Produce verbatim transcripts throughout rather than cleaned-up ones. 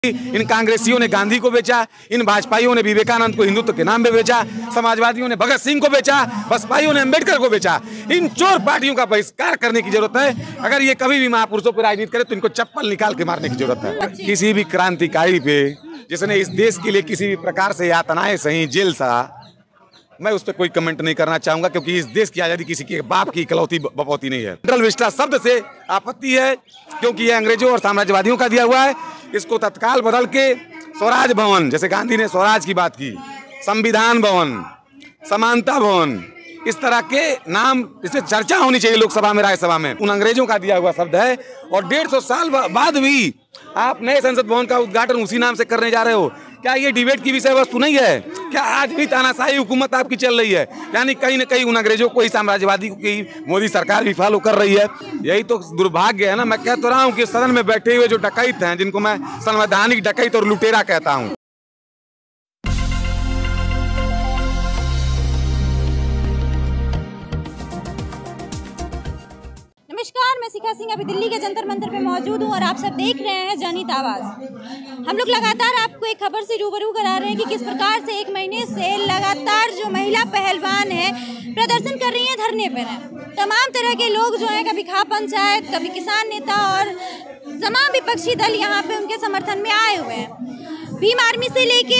इन कांग्रेसियों ने गांधी को बेचा, इन भाजपाइयों ने विवेकानंद को हिंदुत्व के नाम पे बेचा, समाजवादियों ने भगत सिंह को बेचा, बसपाइयों ने अम्बेडकर को बेचा। इन चोर पार्टियों का बहिष्कार करने की जरूरत है। अगर ये कभी भी महापुरुषों पर राजनीति करे तो इनको चप्पल निकाल के मारने की जरूरत है। किसी भी क्रांतिकारी पे जिसने इस देश के लिए किसी भी प्रकार से यातनाएं सही, जेल सहा, मैं उस पर कोई कमेंट नहीं करना चाहूंगा, क्योंकि इस देश की आजादी किसी के बाप की इकलौती बपौती नहीं है। सेंट्रल विस्टा शब्द से आपत्ति है, क्योंकि ये अंग्रेजों और साम्राज्यवादियों का दिया हुआ है। इसको तत्काल बदल के स्वराज भवन, जैसे गांधी ने स्वराज की बात की, संविधान भवन, समानता भवन, इस तरह के नाम, इससे चर्चा होनी चाहिए लोकसभा में, राज्यसभा में। उन अंग्रेजों का दिया हुआ शब्द है और डेढ़ सौ साल बाद भी आप नए संसद भवन का उद्घाटन उसी नाम से करने जा रहे हो। क्या ये डिबेट की विषय वस्तु नहीं है? क्या आज भी तानाशाही हुकूमत आपकी चल रही है? यानी कहीं न कहीं उन अंग्रेजों को ही, साम्राज्यवादी की मोदी सरकार भी फॉलो कर रही है। यही तो दुर्भाग्य है ना। मैं कह तो रहा हूँ कि सदन में बैठे हुए जो डकैत हैं, जिनको मैं संवैधानिक डकैत और लुटेरा कहता हूँ, नमस्कार, मैं शिखा सिंह अभी दिल्ली के जंतर मंतर पे मौजूद हूँ और आप सब देख रहे हैं जनहित आवाज। हम लोग लगातार आपको एक खबर से रूबरू करा रहे हैं कि किस प्रकार से एक महीने से लगातार जो महिला पहलवान है प्रदर्शन कर रही हैं, धरने पर हैं। तमाम तरह के लोग जो हैं, कभी खाप पंचायत, कभी किसान नेता और तमाम विपक्षी दल यहाँ पे उनके समर्थन में आए हुए हैं। भीम आर्मी से लेके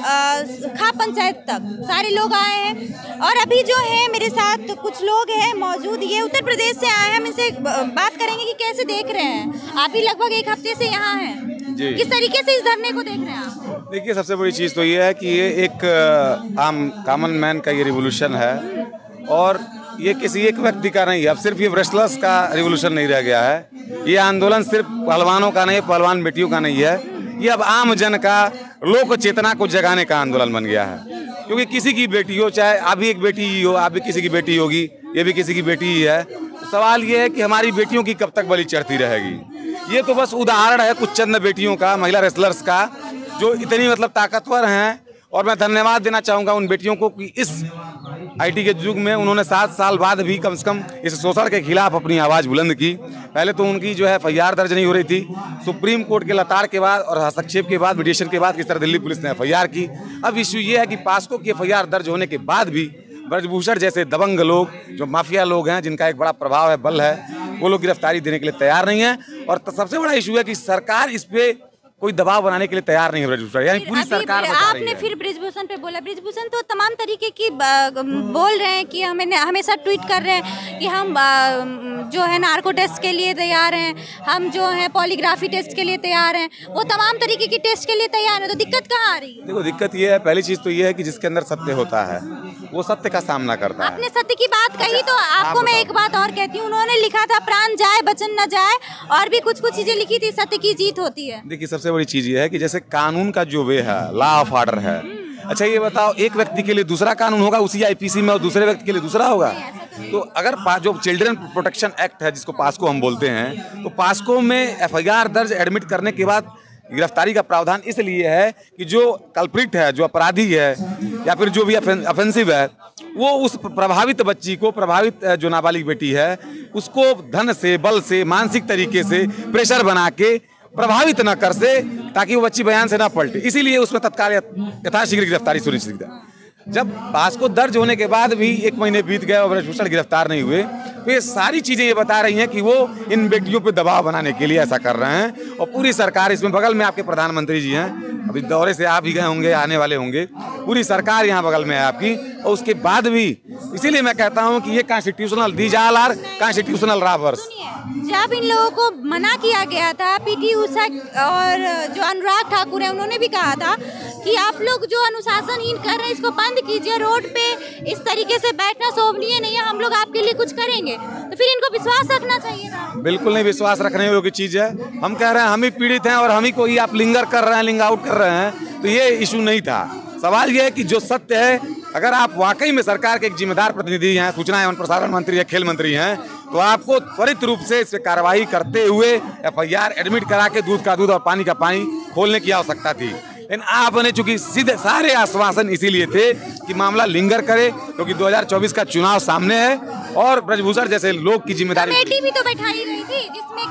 खाप पंचायत तक सारे लोग आए हैं। और अभी जो है मेरे साथ कुछ लोग हैं मौजूद, ये उत्तर प्रदेश से आए हैं। हम इनसे बात करेंगे कि कैसे देख रहे हैं। आप भी लगभग एक हफ्ते से यहाँ हैं, किस तरीके से इस धरने को देख रहे हैं आप? देखिए, सबसे बड़ी चीज़ तो ये है कि ये एक आम कॉमन मैन का ये रिवोल्यूशन है और ये किसी एक व्यक्ति का नहीं है। अब सिर्फ ये रेस्लर्स का रिवोल्यूशन नहीं रह गया है। ये आंदोलन सिर्फ पहलवानों का नहीं, पहलवान बेटियों का नहीं है। ये अब आम जन का, लोक चेतना को जगाने का आंदोलन बन गया है। क्योंकि किसी की बेटी हो, चाहे आप भी एक बेटी ही हो, आप भी किसी की बेटी होगी, ये भी किसी की बेटी ही है। सवाल ये है कि हमारी बेटियों की कब तक बलि चढ़ती रहेगी। ये तो बस उदाहरण है कुछ चंद बेटियों का, महिला रेसलर्स का, जो इतनी मतलब ताकतवर हैं। और मैं धन्यवाद देना चाहूँगा उन बेटियों को कि इस आईटी के युग में उन्होंने सात साल बाद भी कम से कम इस शोषण के खिलाफ अपनी आवाज़ बुलंद की। पहले तो उनकी जो है एफ आई आर दर्ज नहीं हो रही थी। सुप्रीम कोर्ट के लताड़ के बाद और हस्तक्षेप के बाद, मीडिएशन के बाद किस तरह दिल्ली पुलिस ने एफ आई आर की। अब इशू ये है कि पास्को की एफ आई आर दर्ज होने के बाद भी ब्रजभूषण जैसे दबंग लोग, जो माफिया लोग हैं, जिनका एक बड़ा प्रभाव है, बल है, वो लोग गिरफ्तारी देने के लिए तैयार नहीं है। और सबसे बड़ा इशू है कि सरकार इस पे कोई दबाव बनाने के लिए तैयार नहीं है। ब्रजभूषण यानी पूरी सरकार बता रही है। आपने फिर ब्रजभूषण पे बोला, ब्रजभूषण तो तमाम तरीके की बोल रहे हैं कि हमें हमेशा ट्वीट कर रहे हैं कि हम जो है नार्को टेस्ट के लिए तैयार हैं, हम जो है पॉलीग्राफी टेस्ट के लिए तैयार हैं, वो तमाम तरीके की टेस्ट के लिए तैयार है। तो दिक्कत कहाँ आ रही है? देखो, दिक्कत ये है, पहली चीज तो ये है कि जिसके अंदर सत्य होता है वो सत्य का सामना करता है। आपने सत्य की बात कही तो आपको मैं एक बात और कहती हूँ। उन्होंने लिखा था प्राण जाए बचन न जाए, और भी कुछ कुछ चीजें लिखी थी, सत्य की जीत होती है। देखिए, सबसे बड़ी चीज ये है कि जैसे कानून का जो वे है, लॉ ऑफ ऑर्डर है। अच्छा, ये बताओ, एक व्यक्ति के लिए दूसरा कानून होगा उसी आई पी सी में और दूसरे व्यक्ति के लिए दूसरा होगा? तो अगर जो चिल्ड्रन प्रोटेक्शन एक्ट है, जिसको पास्को हम बोलते हैं, तो पास्को में एफ आई आर दर्ज एडमिट करने के बाद गिरफ्तारी का प्रावधान इसलिए है कि जो कल्प्रिट है, जो अपराधी है या फिर जो भी ऑफेंसिव है, वो उस प्रभावित बच्ची को, प्रभावित जो नाबालिग बेटी है, उसको धन से, बल से, मानसिक तरीके से प्रेशर बना के प्रभावित न कर से, ताकि वो बच्ची बयान से ना पलटे। इसीलिए उसमें तत्काल यथाशीघ्र गिरफ्तारी सुनिश्चित है। जब पास्को दर्ज होने के बाद भी एक महीने बीत गए और ब्रजभूषण गिरफ्तार नहीं हुए, तो ये सारी चीजें ये बता रही हैं कि वो इन बेटियों पे दबाव बनाने के लिए ऐसा कर रहे हैं। और पूरी सरकार इसमें, बगल में आपके प्रधानमंत्री जी हैं, अभी दौरे से आप भी गए होंगे, आने वाले होंगे, पूरी सरकार यहाँ बगल में है आपकी। और उसके बाद भी, इसीलिए मैं कहता हूँ कि ये constitutional, these all are constitutional robbers. जब इन लोगों को मना किया गया था, पीटी उषा और जो अनुराग ठाकुर है, उन्होंने भी कहा था कि आप लोग जो अनुशासनहीन कर रहे हैं इसको बंद कीजिए, रोड पे इस तरीके से बैठना शोभनीय नहीं है, हम लोग आपके लिए कुछ करेंगे। तो फिर इनको विश्वास रखना चाहिए था। बिल्कुल नहीं, विश्वास रखने योग्य चीज है। हम कह रहे हैं हम ही पीड़ित हैं और हम ही को ही आप लिंगर कर रहे हैं, लिंग आउट कर रहे हैं, तो ये इशू नहीं था। सवाल ये है कि जो सत्य है, अगर आप वाकई में सरकार के एक जिम्मेदार प्रतिनिधि हैं, सूचना एवं प्रसारण मंत्री है, खेल मंत्री हैं, तो आपको त्वरित रूप से इस पे कार्रवाई करते हुए एफ आई आर एडमिट करा के दूध का दूध और पानी का पानी खोलने की आवश्यकता थी। लेकिन आपने चूंकि सीधे सारे आश्वासन इसीलिए थे कि मामला लिंगर करे, क्योंकि दो हज़ार चौबीस का चुनाव सामने है और ब्रजभूषण जैसे लोग की जिम्मेदारी कमेटी भी तो बैठाई गई थी जिसमें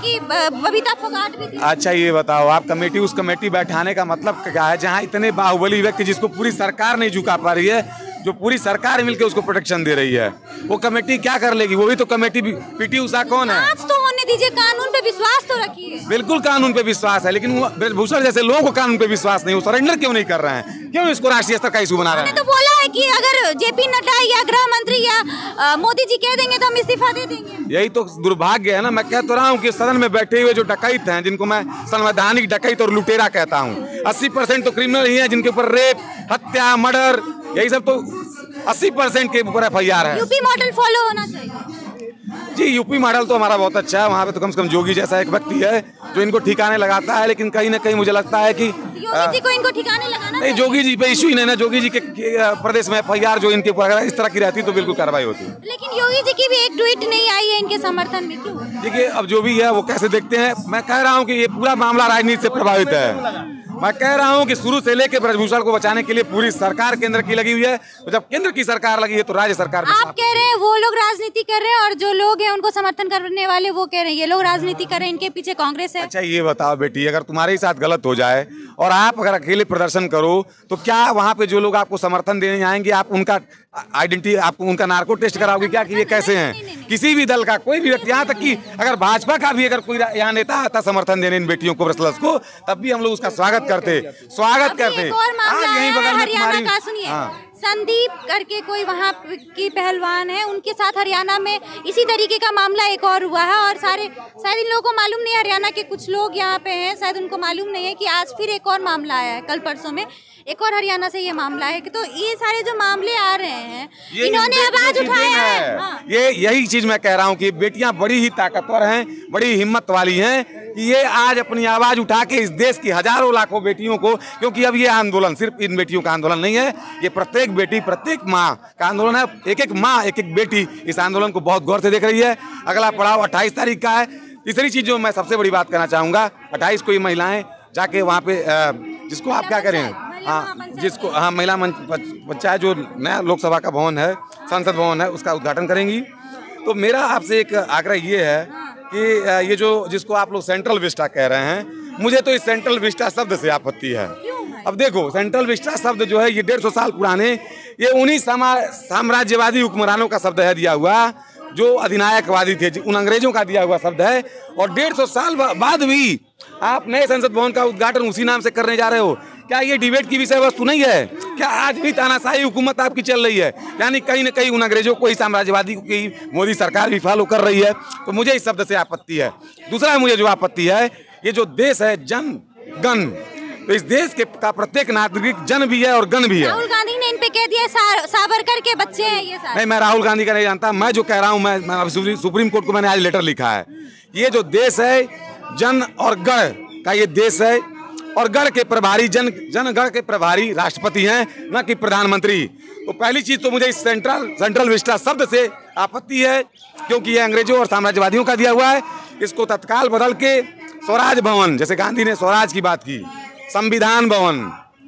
कि बबीता फोगाट भी थी। अच्छा ये बताओ, आप कमेटी उस कमेटी बैठाने का मतलब क्या है जहाँ इतने बाहुबली व्यक्ति जिसको पूरी सरकार नहीं झुका पा रही है, जो पूरी सरकार मिलकर उसको प्रोटेक्शन दे रही है, वो कमेटी क्या कर लेगी? वो भी तो कमेटी, पीटी उषा कौन है? आज तो होने दीजिए, कानून पे विश्वास तो रखिए। बिल्कुल कानून पे विश्वास है, लेकिन वो ब्रजभूषण जैसे लोगों को कानून पे विश्वास नहीं, वो सरेंडर क्यों नहीं कर रहे हैं? क्यों इसको राष्ट्रीय स्तर का इशू बना रहे हैं? तो बोला है कि अगर जेपी नड्डा या गृह मंत्री या आ, मोदी जी कह देंगे तो हम इस्तीफा दे देंगे। यही तो दुर्भाग्य है ना। मैं कह तो रहा हूँ कि सदन में बैठे हुए जो डकैत हैं, जिनको मैं संवैधानिक डकैत और लुटेरा कहता हूँ, अस्सी परसेंट तो क्रिमिनल ही है, जिनके ऊपर रेप, हत्या, मर्डर, यही सब तो अस्सी परसेंट के ऊपर एफ आई आर है। यूपी मॉडल फॉलो होना चाहिए जी। यूपी मॉडल तो हमारा बहुत अच्छा है, वहाँ पे तो कम से कम जोगी जैसा एक व्यक्ति है जो इनको ठिकाने लगाता है, लेकिन कहीं ना कहीं मुझे लगता है कि योगी जी को इनको ठिकाने लगाना नहीं, जोगी जी पे इशू ही नहीं ना। जोगी जी के, के प्रदेश में एफ आई आर जो इनके ऊपर अगर इस तरह की रहती तो बिल्कुल कार्रवाई होती। लेकिन योगी जी की भी एक ट्वीट नहीं आई है इनके समर्थन में, क्यों? देखिए अब जो भी है वो कैसे देखते हैं। मैं कह रहा हूँ कि ये पूरा मामला राजनीति से प्रभावित है। मैं कह रहा हूं कि शुरू से लेकर ब्रजभूषण को बचाने के लिए पूरी सरकार केंद्र की लगी हुई है। तो जब केंद्र की सरकार लगी है तो राज्य सरकार आप कह रहे हैं वो लोग राजनीति कर रहे हैं और जो लोग हैं उनको समर्थन करने वाले वो कह रहे हैं ये लोग राजनीति कर रहे हैं, इनके पीछे कांग्रेस है। अच्छा ये बताओ बेटी, अगर तुम्हारे ही साथ गलत हो जाए और आप अगर अकेले प्रदर्शन करो तो क्या वहां पे जो लोग आपको समर्थन देने आएंगे आप उनका आइडेंटिटी, आपको उनका नार्को टेस्ट कराओगे क्या कि ये कैसे हैं? किसी भी दल का कोई भी व्यक्ति, यहाँ तक कि अगर भाजपा का भी अगर कोई यहाँ नेता आता समर्थन देने इन बेटियों को ब्रसलस को, तब भी हम लोग उसका स्वागत करते स्वागत करते आज यहीं बगल में तुम्हारी सुनिए, संदीप करके कोई वहाँ की पहलवान है, उनके साथ हरियाणा में इसी तरीके का मामला एक और हुआ है और सारे शायद इन लोगों को मालूम नहीं है, हरियाणा के कुछ लोग यहाँ पे हैं, शायद उनको मालूम नहीं है कि आज फिर एक और मामला आया है, कल परसों में एक और हरियाणा से ये मामला है कि तो ये सारे जो मामले आ रहे हैं इन्होंने आवाज उठाया है। हाँ। ये यही चीज मैं कह रहा हूँ कि बेटियां बड़ी ही ताकतवर हैं, बड़ी हिम्मत वाली हैं कि ये आज अपनी आवाज उठा के इस देश की हजारों लाखों बेटियों को, क्योंकि अब ये आंदोलन सिर्फ इन बेटियों का आंदोलन नहीं है, ये प्रत्येक बेटी प्रत्येक माँ का आंदोलन है। एक एक माँ एक एक बेटी इस आंदोलन को बहुत गौर से देख रही है। अगला पड़ाव अट्ठाईस तारीख का है। तीसरी चीज जो मैं सबसे बड़ी बात कहना चाहूंगा, अट्ठाईस को ये महिलाएं जाके वहाँ पे जिसको आप क्या करें, हाँ जिसको हाँ महिला मंच पंचायत जो नया लोकसभा का भवन है, संसद भवन है, उसका उद्घाटन करेंगी। तो मेरा आपसे एक आग्रह ये है कि ये जो जिसको आप लोग सेंट्रल विस्टा कह रहे हैं, मुझे तो इस सेंट्रल विस्टा शब्द से आपत्ति है। अब देखो सेंट्रल विस्टा शब्द जो है ये डेढ़ सौ साल पुराने, ये उन्हीं साम्राज्यवादी हुक्मरानों का शब्द है दिया हुआ, जो अधिनायकवादी थे, उन अंग्रेजों का दिया हुआ शब्द है। और डेढ़ सौ साल बाद भी आप नए संसद भवन का उद्घाटन उसी नाम से करने जा रहे हो। क्या ये डिबेट की विषय वस्तु नहीं है? क्या आज भी तानाशाही हुकूमत आपकी चल रही है? यानी कहीं न कहीं उन अंग्रेजों को ही, साम्राज्यवादी की मोदी सरकार भी फॉलो कर रही है। तो मुझे इस शब्द से आपत्ति है। दूसरा मुझे जो आपत्ति है, ये जो देश है जन गण, तो इस देश के का प्रत्येक नागरिक जन भी है और गण भी है। राहुल गांधी ने इन पे कह दिया सा, सावरकर के बच्चे हैं ये सारे। नहीं, मैं राहुल गांधी का नहीं जानता। मैं जो कह रहा हूँ, मैं, मैं सुप्रीम कोर्ट को मैंने आज लेटर लिखा है। ये जो देश है जन और गण का ये देश है, और गण के प्रभारी जन जन गण के प्रभारी राष्ट्रपति हैं, न कि प्रधानमंत्री। तो पहली चीज तो मुझे इस सेंट्रल सेंट्रल विस्टा शब्द से आपत्ति है, क्योंकि ये अंग्रेजों और साम्राज्यवादियों का दिया हुआ है। इसको तत्काल बदल के स्वराज भवन, जैसे गांधी ने स्वराज की बात की, संविधान भवन,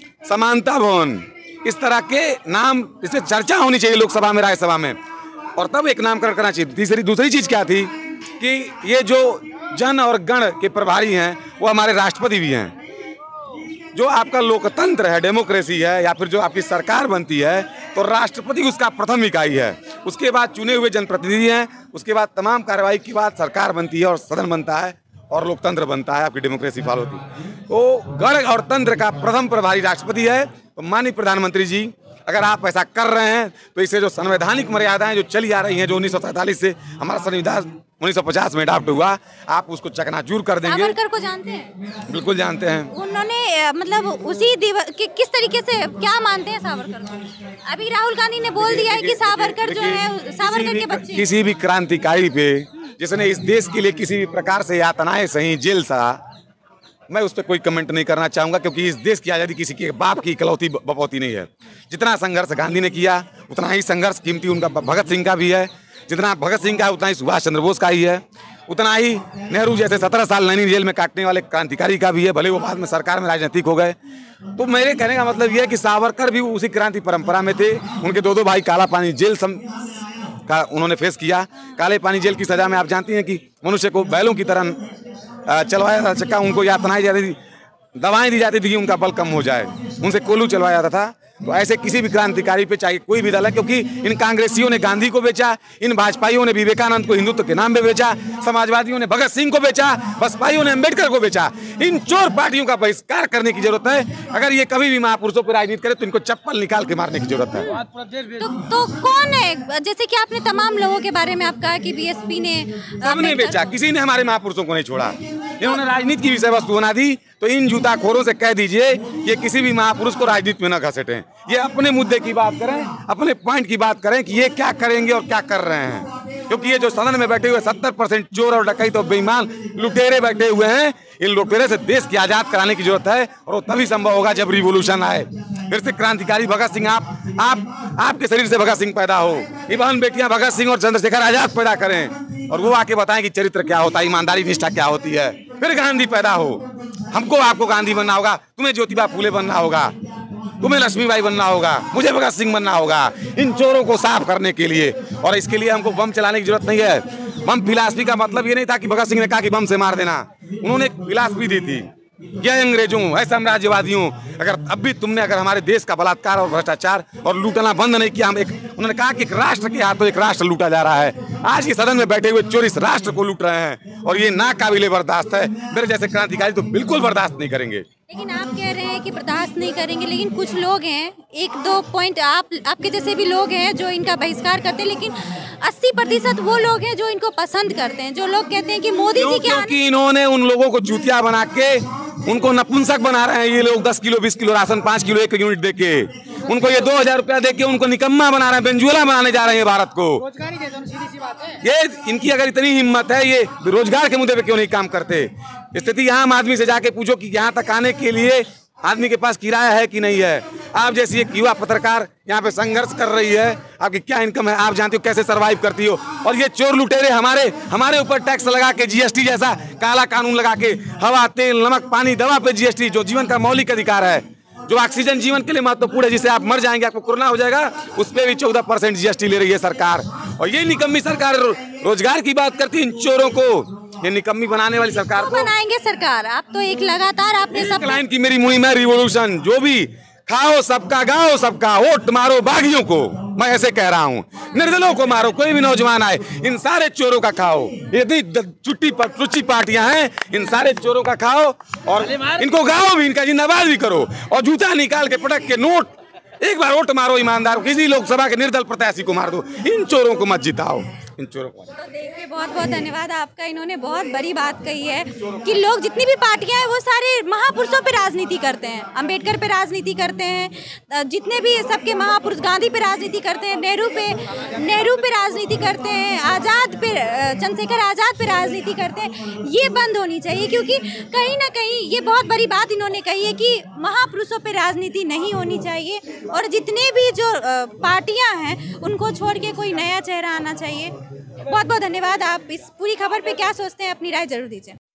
समानता भवन, इस तरह के नाम, इसमें चर्चा होनी चाहिए लोकसभा में, राज्यसभा में, और तब एक नामकरण करना चाहिए। तीसरी दूसरी चीज क्या थी कि ये जो जन और गण के प्रभारी हैं वो हमारे राष्ट्रपति भी हैं। जो आपका लोकतंत्र है, डेमोक्रेसी है, या फिर जो आपकी सरकार बनती है, तो राष्ट्रपति उसका प्रथम इकाई है। उसके बाद चुने हुए जनप्रतिनिधि हैं, उसके बाद तमाम कार्रवाई के बाद सरकार बनती है और सदन बनता है और लोकतंत्र बनता है, आपकी डेमोक्रेसी फॉलो होती है। तो गण और तंत्र का प्रथम प्रभारी राष्ट्रपति है। तो माननीय प्रधानमंत्री जी, अगर आप ऐसा कर रहे हैं तो इससे जो संवैधानिक मर्यादाएं जो चली आ रही हैं, जो उन्नीस सौ सैंतालीस से हमारा संविधान उन्नीस सौ पचास में अडॉप्ट हुआ, आप उसको चकनाचूर कर देंगे। सावरकर को जानते हैं? बिल्कुल जानते हैं। उन्होंने मतलब उसी दिवस कि, किस तरीके से क्या मानते हैं सावरकर को? अभी राहुल गांधी ने बोल दिया है कि सावरकर जो है, सावरकर के बच्चे। किसी भी क्रांतिकारी पे जिसने इस देश के लिए किसी भी प्रकार से यातनाएं सही, जेल सहा, मैं उस पर कोई कमेंट नहीं करना चाहूँगा, क्योंकि इस देश की आज़ादी किसी के बाप की इकलौती बपौती नहीं है। जितना संघर्ष गांधी ने किया, उतना ही संघर्ष कीमती उनका भगत सिंह का भी है। जितना भगत सिंह का है उतना ही सुभाष चंद्र बोस का ही है। उतना ही नेहरू जैसे सत्रह साल नैनी जेल में काटने वाले क्रांतिकारी का भी है, भले वो बाद में सरकार में राजनीतिक हो गए। तो मेरे कहने का मतलब ये है कि सावरकर भी उसी क्रांति परंपरा में थे। उनके दो दो भाई काला पानी जेल सम का उन्होंने फेस किया। काले पानी जेल की सजा में आप जानती हैं कि मनुष्य को बैलों की तरह चलवाया था चक्का, उनको यातनाएं जाती थी, दवाएं दी जाती थी कि उनका बल कम हो जाए, उनसे कोलू चलवाया जाता था। तो ऐसे किसी भी क्रांतिकारी पे चाहिए कोई भी दल है, क्योंकि इन कांग्रेसियों ने गांधी को बेचा, इन भाजपाइयों ने विवेकानंद को हिंदुत्व के नाम पे बेचा, समाजवादियों ने भगत सिंह को बेचा, बसपाइयों ने अम्बेडकर को बेचा। इन चोर पार्टियों का बहिष्कार करने की जरूरत है। अगर ये कभी भी महापुरुषों पर राजनीति करे तो इनको चप्पल निकाल के मारने की जरूरत है। तो, तो कौन है, जैसे कि आपने तमाम लोगों के बारे में आप कहा कि बीएसपी ने सबने बेचा, किसी ने हमारे महापुरुषों को नहीं छोड़ा। इन्होंने राजनीति की विषय वस्तु बना दी, तो इन जूताखोरों से कह दीजिए ये किसी भी महापुरुष को राजनीति में न घसीटें। ये अपने मुद्दे की बात करें, अपने पॉइंट की बात करें कि ये क्या करेंगे और क्या कर रहे हैं। क्योंकि ये जो सदन में बैठे हुए सत्तर परसेंट चोर और डकैत और बेईमान लुटेरे बैठे हुए हैं, इन लुटेरे से देश की आजाद कराने की जरूरत है, और वो तभी संभव होगा जब रिवोल्यूशन आए। फिर से क्रांतिकारी भगत सिंह, आप आप आपके शरीर से भगत सिंह पैदा हो, ये बहन बेटियां भगत सिंह और चंद्रशेखर आजाद पैदा करें, और वो आके बताएं कि चरित्र क्या होता है, ईमानदारी निष्ठा क्या होती है। फिर गांधी पैदा हो। हमको आपको गांधी बनना होगा, तुम्हें ज्योतिबा फूले बनना होगा, तुम्हें लक्ष्मीबाई बनना होगा, मुझे भगत सिंह बनना होगा, इन चोरों को साफ करने के लिए। और इसके लिए हमको बम चलाने की जरूरत नहीं है। बम फिलासफी का मतलब ये नहीं था कि भगत सिंह ने कहा कि बम से मार देना। उन्होंने एक फिलासफी दी थी, ये अंग्रेजों है साम्राज्यवादियों, अगर अब भी तुमने अगर हमारे देश का बलात्कार और भ्रष्टाचार और लूटना बंद नहीं किया, हम एक उन्होंने कहा कि एक राष्ट्र के हाथों एक राष्ट्र लूटा जा रहा है। आज के सदन में बैठे हुए चोर इस राष्ट्र को लूट रहे हैं, और ये नाकाबिले बर्दाश्त है। मेरे जैसे क्रांतिकारी तो बिल्कुल बर्दाश्त नहीं करेंगे। लेकिन आप कह रहे हैं कि बर्दाश्त नहीं करेंगे, लेकिन कुछ लोग हैं, एक दो पॉइंट आप आपके जैसे भी लोग हैं जो इनका बहिष्कार करते हैं, लेकिन अस्सी प्रतिशत वो लोग हैं जो इनको पसंद करते हैं, जो लोग कहते हैं कि मोदी जी के क्योंकि इन्होंने उन लोगों को चूतिया बना के उनको नपुंसक बना रहे हैं। ये लोग दस किलो बीस किलो राशन, पाँच किलो एक यूनिट दे के उनको ये दो हजार रुपया दे के उनको निकम्मा बना रहे हैं, बेंजुला बनाने जा रहे हैं भारत को। रोजगारी दे दो, सीधी सी बात है। ये इनकी अगर इतनी हिम्मत है, ये रोजगार के मुद्दे पे क्यों नहीं काम करते। स्थिति आम आदमी से जाके पूछो कि यहाँ तक आने के लिए आदमी के पास किराया है कि नहीं है। आप जैसी एक युवा पत्रकार यहाँ पे संघर्ष कर रही है, आपकी क्या इनकम है, आप जानती हो कैसे सरवाइव करती हो। और ये चोर लुटेरे हमारे हमारे ऊपर टैक्स लगा के, जीएसटी जैसा काला कानून लगा के, हवा तेल नमक पानी दवा पे जीएसटी, जो जीवन का मौलिक अधिकार है, जो ऑक्सीजन जीवन के लिए महत्वपूर्ण है, जिसे आप मर जाएंगे आपको कोरोना हो जाएगा, उस पर भी चौदह परसेंट जीएसटी ले रही है सरकार। और ये निकम्मी सरकार रोजगार की बात करती है, इन चोरों को, ये निकम्मी बनाने वाली सरकार को बनाएंगे सरकार। आप तो एक लगातार आपने सब लाइन की मेरी मुहिम है रिवोल्यूशन, जो भी खाओ सबका, गाओ सबका, वोट मारो बागियों को, मैं ऐसे कह रहा हूँ। निर्दलों को मारो, कोई भी नौजवान आए, इन सारे चोरों का खाओ। यदि चुट्टी टुच्ची पार्टियां हैं, इन सारे चोरों का खाओ और इनको गाओ भी, इनका जिंदाबाद भी करो, और जूता निकाल के पटक के नोट एक बार वोट मारो ईमानदार, किसी लोकसभा के निर्दल प्रत्याशी को मार दो, इन चोरों को मत जिताओ, इन चोरों को। तो देखिए, बहुत बहुत धन्यवाद आपका। इन्होंने बहुत बड़ी बात कही है कि लोग जितनी भी पार्टियां हैं वो सारे महापुरुषों पे राजनीति करते हैं। अंबेडकर पे राजनीति करते हैं, जितने भी सबके महापुरुष, गांधी पे राजनीति करते हैं, नेहरू पे नेहरू पे राजनीति करते हैं, आज़ाद पे, चंद्रशेखर आज़ाद पे राजनीति करते हैं। ये बंद होनी चाहिए, क्योंकि कहीं ना कहीं ये बहुत बड़ी बात इन्होंने कही है कि महापुरुषों पे राजनीति नहीं होनी चाहिए, और जितने भी जो पार्टियां हैं उनको छोड़ के कोई नया चेहरा आना चाहिए। बहुत बहुत धन्यवाद। आप इस पूरी खबर पे क्या सोचते हैं, अपनी राय जरूर दीजिए।